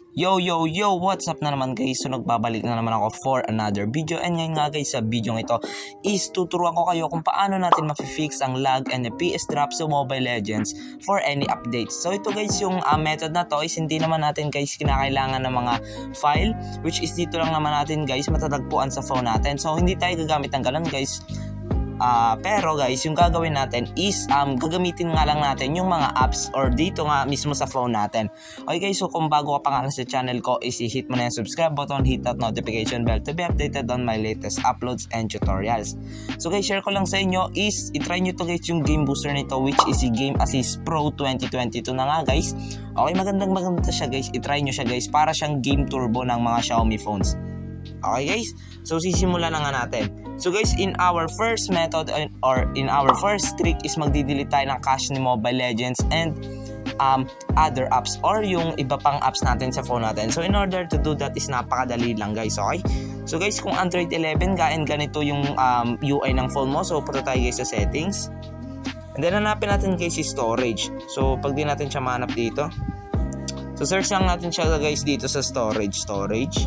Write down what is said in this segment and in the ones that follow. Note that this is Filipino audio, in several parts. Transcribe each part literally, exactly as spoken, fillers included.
Yo yo yo, what's up na naman guys? So nagbabalik na naman ako for another video. And ngayon nga guys, sa video ito is tuturuan ko kayo kung paano natin ma-fix ang lag and F P S drop sa Mobile Legends for any updates. So ito guys, yung uh, method na to is hindi naman natin guys kinakailangan ng mga file, which is dito lang naman natin guys matatagpuan sa phone natin. So hindi tayo gagamit ng ganun guys. Uh, pero guys, yung gagawin natin is um, gagamitin nga lang natin yung mga apps or dito nga mismo sa phone natin. Okay guys, so kung bago ka pa nga sa channel ko is i-hit mo na yung subscribe button, hit that notification bell to be updated on my latest uploads and tutorials. So guys, share ko lang sa inyo is itry nyo to guys yung game booster nito, which is si Game Assist Pro twenty twenty-two na nga guys. Okay, magandang maganda siya guys, itry nyo siya guys, para siyang game turbo ng mga Xiaomi phones. Okay guys, so sisimulan na nga natin. So guys, in our first method or in our first trick is magdi-delete tayo ng cache ni Mobile Legends and um, other apps or yung iba pang apps natin sa phone natin. So in order to do that is napakadali lang guys, okay? So guys, kung Android eleven ka and ganito yung um, U I ng phone mo, so punta tayo guys sa settings. And then hanapin natin guys si storage. So pag di natin siya mahanap dito, so search lang natin siya guys dito sa storage, storage.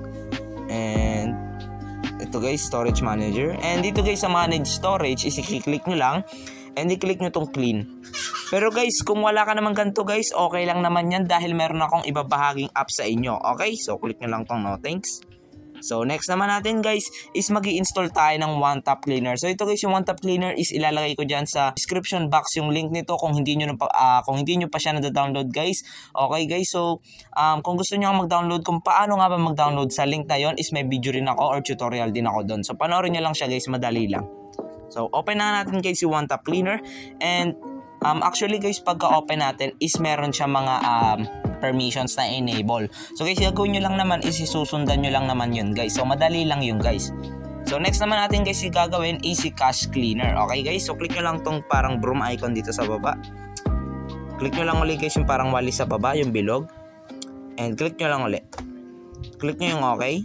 And ito guys, storage manager. And dito guys sa manage storage is i-click nyo lang and i-click nyo tong clean. Pero guys, kung wala ka naman ganito guys, okay lang naman yan dahil meron akong ibabahaging app sa inyo. Okay, so click nyo lang tong no thanks. So next naman natin guys is magi-install tayo ng One Tap Cleaner. So ito guys, yung One Tap Cleaner is ilalagay ko dyan sa description box yung link nito kung hindi nyo, na, uh, kung hindi nyo pa siya na-download guys. Okay guys, so um, kung gusto nyo mag-download kung paano nga ba mag-download sa link na yon is may video rin ako or tutorial din ako doon. So panoorin nyo lang siya guys, madali lang. So open na natin guys yung One Tap Cleaner. And um, actually guys, pagka-open natin is meron siya mga um, permissions na enable. So guys, gagawin nyo lang naman is isusundan nyo lang naman yun guys. So madali lang yun guys. So next naman natin guys yung gagawin is si Cache Cleaner. Okay guys, so click nyo lang tong parang broom icon dito sa baba. Click nyo lang ulit guys yung parang wali sa baba, yung bilog. And click nyo lang ulit. Click nyo yung okay.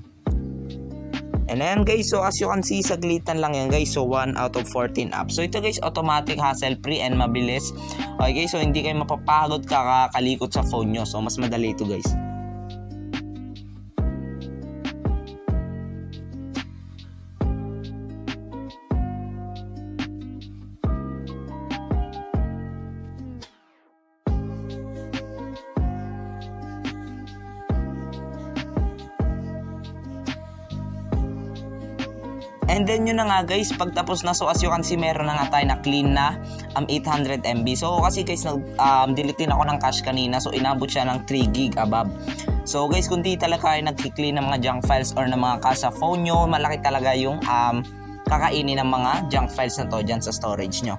And then guys, so as you can see, saglitan lang yan guys. So one out of fourteen apps. So ito guys, automatic, hassle free and mabilis. Okay guys, so hindi kayo mapapagod kakakalikot sa phone nyo. So mas madali ito guys. And then yun na nga guys, pagtapos na, so as you can see, meron na nga tayo na clean na um, eight hundred M B. So kasi guys, nag, um, delete din ako ng cache kanina, so inabot siya ng three gig above. So guys, kung di talaga kayo nag-clean ng mga junk files or ng mga cache sa phone nyo, malaki talaga yung um, kakainin ng mga junk files na to dyan sa storage nyo.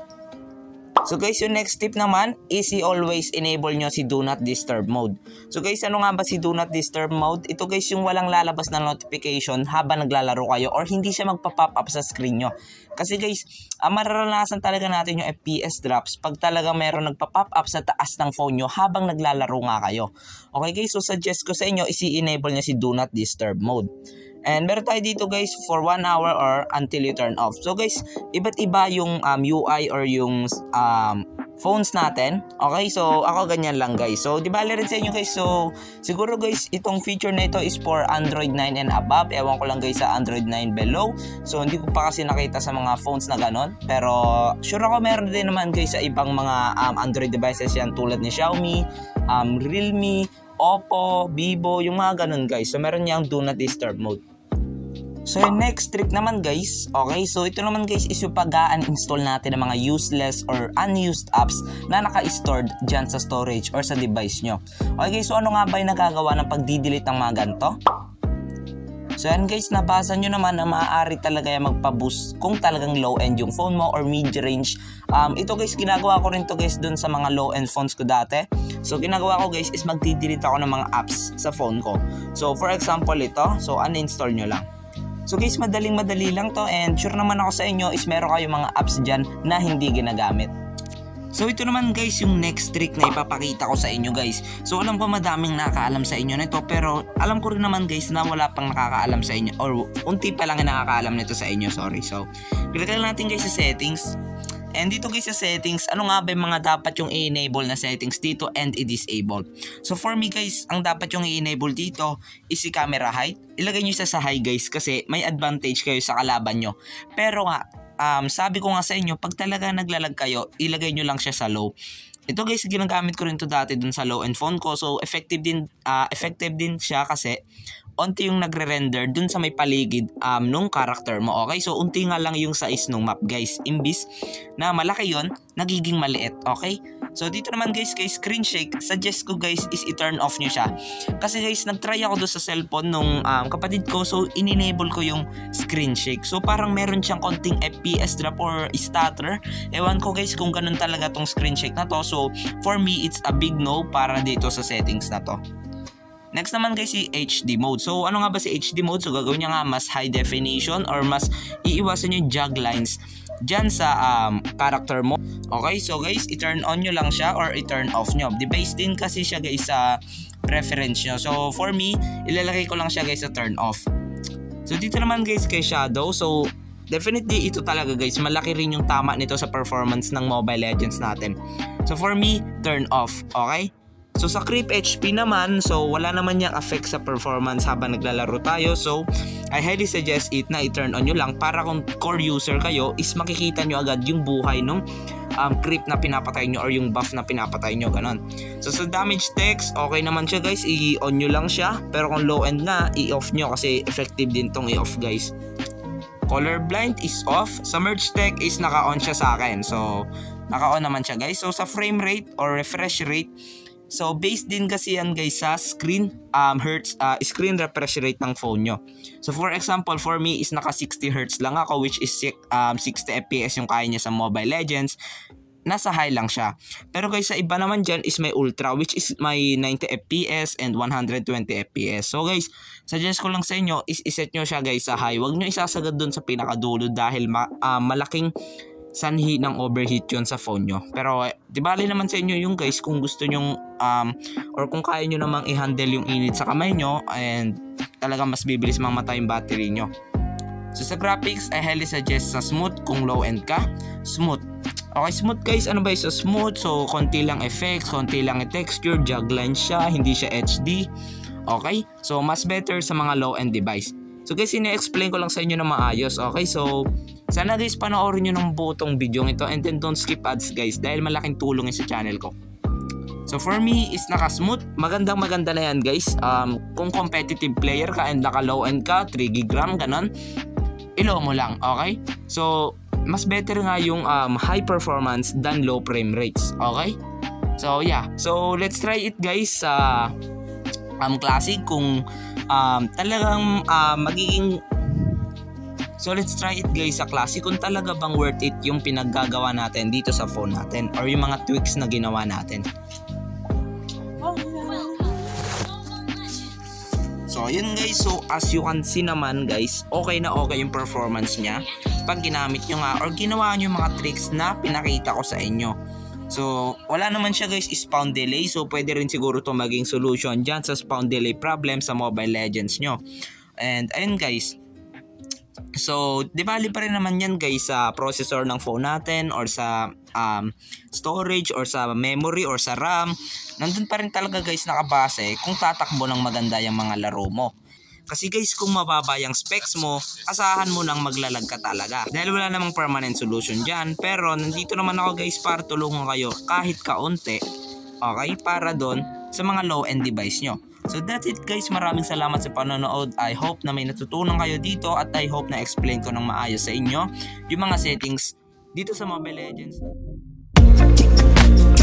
So guys, yung next tip naman is i-always enable nyo si Do Not Disturb mode. So guys, ano nga ba si Do Not Disturb mode? Ito guys, yung walang lalabas na notification habang naglalaro kayo or hindi siya magpa-pop up sa screen nyo. Kasi guys, uh, mararanasan talaga natin yung F P S drops pag talaga meron nagpa-pop up sa taas ng phone nyo habang naglalaro nga kayo. Okay guys, so suggest ko sa inyo is i-enable nyo si Do Not Disturb mode. And meron tayo dito guys for one hour or until you turn off. So guys, iba't iba yung um, U I or yung um, phones natin. Okay, so ako ganyan lang guys. So di bale rin sa inyo guys. So siguro guys, itong feature na ito is for Android nine and above. Ewan ko lang guys sa Android nine below. So hindi ko pa kasi nakita sa mga phones na ganon. Pero sure ako meron din naman guys sa ibang mga um, Android devices yan tulad ni Xiaomi, um, Realme, Oppo, Vivo, yung mga ganon guys. So meron niyang Do Not Disturb mode. So yung next trick naman guys, okay, so ito naman guys is yung pag-uninstall natin ng mga useless or unused apps na naka-stored dyan sa storage or sa device nyo. Okay guys, so ano nga ba yung nagagawa ng pag-delete ng mga ganito? So yan guys, nabasa nyo naman na maaari talaga yung magpa-boost kung talagang low-end yung phone mo or mid-range. Um, ito guys, ginagawa ko rin to guys dun sa mga low-end phones ko dati. So ginagawa ko guys is mag-delete ako ng mga apps sa phone ko. So for example ito, so uninstall nyo lang. So guys, madaling madali lang to and sure naman ako sa inyo is meron kayong mga apps dyan na hindi ginagamit. So ito naman guys yung next trick na ipapakita ko sa inyo guys. So alam ko madaming nakakaalam sa inyo nito pero alam ko rin naman guys na wala pang nakakaalam sa inyo or unti pa lang nakakaalam nito sa inyo, sorry. So click lang natin guys sa settings. And dito guys sa settings, ano nga ba yung mga dapat yung i-enable na settings dito and i-disable? So for me guys, ang dapat yung i-enable dito is si camera height. Ilagay nyo siya sa high guys kasi may advantage kayo sa kalaban nyo. Pero nga, um, sabi ko nga sa inyo, pag talaga naglalag kayo, ilagay nyo lang siya sa low. Ito guys, ginagamit ko rin to dati dun sa low end phone ko. So effective din, uh, effective din siya kasi unti yung nagre-render dun sa may paligid um, nung character mo. Okay, so unti nga lang yung size nung map guys. Imbis na malaki yon, nagiging maliit. Okay, so dito naman guys kay screen shake, suggest ko guys is i-turn off nyo siya. Kasi guys, nag-try ako doon sa cellphone nung um, kapatid ko. So in-enable ko yung screen shake. So parang meron siyang konting F P S drop or stutter. Ewan ko guys kung ganun talaga tong screen shake na to. So for me, it's a big no para dito sa settings na to. Next naman guys, si H D mode. So ano nga ba si H D mode? So gagawin niya nga mas high definition or mas iiwasan yung jog lines dyan sa um, character mo. Okay, so guys, i-turn on nyo lang siya or i-turn off nyo. Debase din kasi siya guys sa preference nyo. So for me, ilalagay ko lang siya guys sa turn off. So dito naman guys kay shadow. So definitely ito talaga guys, malaki rin yung tama nito sa performance ng Mobile Legends natin. So for me, turn off. Okay? So sa creep H P naman, so wala naman niyang effect sa performance habang naglalaro tayo. So I highly suggest it na i-turn on nyo lang para kung core user kayo is makikita nyo agad yung buhay nung um, creep na pinapatay nyo or yung buff na pinapatay nyo, ganon. So sa damage text, okay naman siya guys, i-on nyo lang siya. Pero kung low end na, i-off nyo kasi effective din tong i-off guys. Colorblind is off. Sa merge tech is naka-on siya sa akin. So naka-on naman siya guys. So sa frame rate or refresh rate, so based din kasi yan guys sa screen um, hertz, uh, screen refresh rate ng phone nyo. So for example, for me is naka sixty hertz lang ako, which is um, sixty F P S yung kaya niya sa Mobile Legends. Nasa high lang siya. Pero guys sa iba naman dyan is may ultra, which is may ninety F P S and one hundred twenty F P S. So guys, suggest ko lang sa inyo is iset nyo siya guys sa high. Huwag nyo isasagad dun sa pinakadulo dahil ma uh, malaking sanhi ng overheat yun sa phone nyo. Pero di bali naman sa inyo yung guys kung gusto nyong um, or kung kaya nyo namang i-handle yung init sa kamay nyo and talaga mas bibilis mamatay yung battery nyo. So sa graphics, I highly suggest sa smooth kung low end ka. Smooth. Okay, smooth guys, ano ba yung sa smooth? So konti lang effects, konti lang texture, jog line siya, hindi siya H D. Okay, so mas better sa mga low end device. So guys, ina-explain ko lang sa inyo na maayos. Okay, so sana guys panoorin nyo ng buo tong video ito and then don't skip ads guys dahil malaking tulong yun sa channel ko. So for me is naka-smooth, magandang maganda na yan guys. Um, kung competitive player ka and naka-low end ka, three gig RAM, ganon, ilo mo lang, okay? So mas better nga yung um, high performance than low frame rates, okay? So yeah, so let's try it guys sa uh, um, classic kung um, talagang uh, magiging. So let's try it guys sa classic kung talaga bang worth it yung pinaggagawa natin dito sa phone natin or yung mga tweaks na ginawa natin. So yun guys, so as you can see naman guys, okay na okay yung performance niya pag ginamit nyo nga or ginawa nyo yung mga tricks na pinakita ko sa inyo. So wala naman siya guys is spawn delay, so pwede rin siguro to maging solution dyan sa spawn delay problem sa Mobile Legends nyo. And ayun guys, so di bali pa rin naman yan guys sa processor ng phone natin or sa um, storage or sa memory or sa RAM. Nandun pa rin talaga guys nakabase kung tatakbo ng maganda yung mga laro mo. Kasi guys kung mababa yung specs mo, asahan mo nang maglalag ka talaga. Dahil wala namang permanent solution dyan. Pero nandito naman ako guys para tulungan kayo kahit kaunti, okay, para doon sa mga low end device nyo. So that's it guys, maraming salamat sa panonood. I hope na may natutunan kayo dito at I hope na explain ko ng maayos sa inyo yung mga settings dito sa Mobile Legends.